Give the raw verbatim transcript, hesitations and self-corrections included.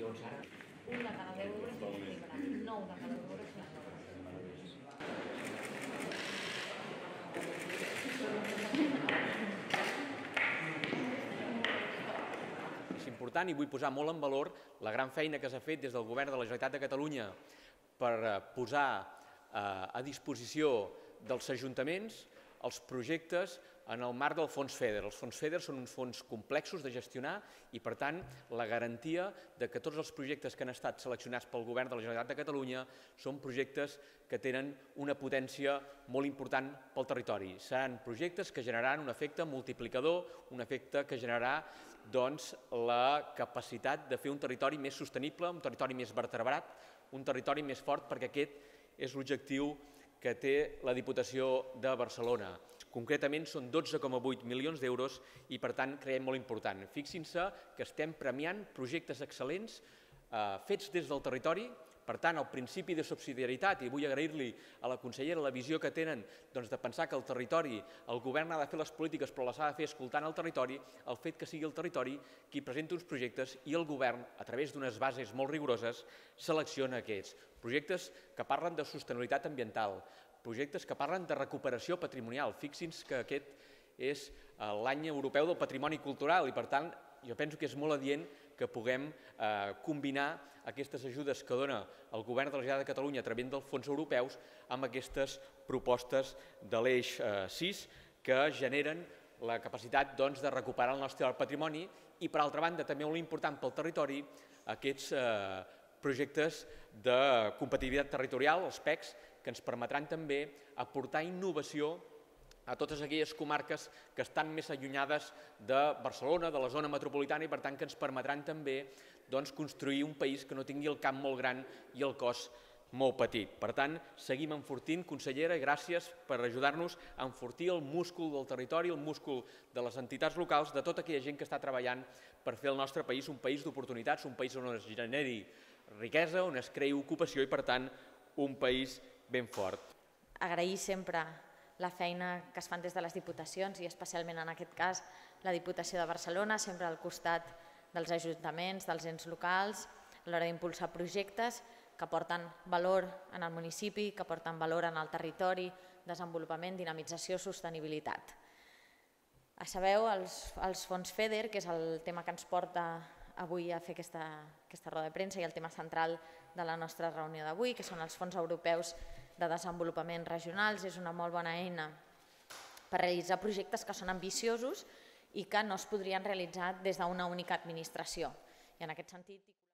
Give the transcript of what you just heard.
Un de cada deu euros són fibra, nou de cada deu euros són obres. És important i vull posar molt en valor la gran feina que s'ha fet des del Govern de la Generalitat de Catalunya per posar a disposició dels ajuntaments els projectes en el marc del fons FEDER. Els fons FEDER són uns fons complexos de gestionar i, per tant, la garantia de que tots els projectes que han estat seleccionats pel Govern de la Generalitat de Catalunya són projectes que tenen una potència molt important pel territori. Seran projectes que generaran un efecte multiplicador, un efecte que generarà doncs, la capacitat de fer un territori més sostenible, un territori més vertebrat, un territori més fort, perquè aquest és l'objectiu que té la Diputació de Barcelona. Concretament són dotze coma vuit milions d'euros i, per tant, creiem molt important. Fixin-se que estem premiant projectes excel·lents fets des del territori. Per tant, el principi de subsidiarietat, i vull agrair-li a la consellera la visió que tenen de pensar que el territori, el govern ha de fer les polítiques però les ha de fer escoltant el territori, el fet que sigui el territori qui presenta uns projectes i el govern, a través d'unes bases molt rigoroses, selecciona aquests. Projectes que parlen de sostenibilitat ambiental, projectes que parlen de recuperació patrimonial. Fixin-se que aquest és l'any europeu del patrimoni cultural i, per tant, jo penso que és molt adient que puguem combinar aquestes ajudes que dona el Govern de la Generalitat de Catalunya a través dels fons europeus amb aquestes propostes de l'eix sis que generen la capacitat de recuperar el nostre patrimoni i, per altra banda, també molt important pel territori, aquests projectes de competitivitat territorial, els P E Cs, que ens permetran també aportar innovació a totes aquelles comarques que estan més allunyades de Barcelona, de la zona metropolitana, i per tant que ens permetran també construir un país que no tingui el camp molt gran i el cos molt petit. Per tant, seguim enfortint, consellera, i gràcies per ajudar-nos a enfortir el múscul del territori, el múscul de les entitats locals, de tota aquella gent que està treballant per fer el nostre país un país d'oportunitats, un país on es generi riquesa, on es creï ocupació i, per tant, un país ben fort. Agrair sempre la feina que es fan des de les diputacions i especialment en aquest cas la Diputació de Barcelona, sempre al costat dels ajuntaments, dels ens locals, a l'hora d'impulsar projectes que aporten valor en el municipi, que aporten valor en el territori, desenvolupament, dinamització, sostenibilitat. Sabeu, els fons FEDER, que és el tema que ens porta avui a fer aquesta roda de premsa i el tema central de la nostra reunió d'avui, que són els fons europeus de desenvolupament regionals, és una molt bona eina per realitzar projectes que són ambiciosos i que no es podrien realitzar des d'una única administració. I en aquest sentit